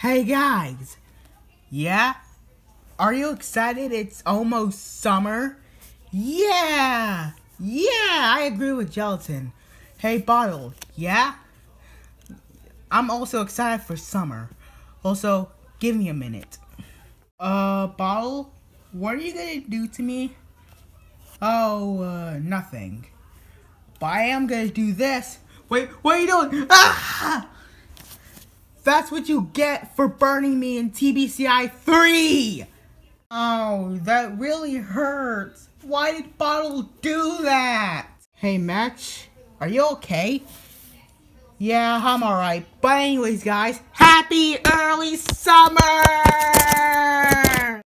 Hey guys! Yeah? Are you excited it's almost summer? Yeah! Yeah, I agree with Gelatin. Hey Bottle, yeah? I'm also excited for summer. Also, give me a minute. Bottle? What are you gonna do to me? Oh, nothing. But I am gonna do this. Wait, what are you doing? Ah! That's what you get for burning me in tbci 3! Oh, that really hurts. Why did Bottle do that? Hey, Match, are you okay? Yeah, I'm alright. But anyways, guys, happy early summer!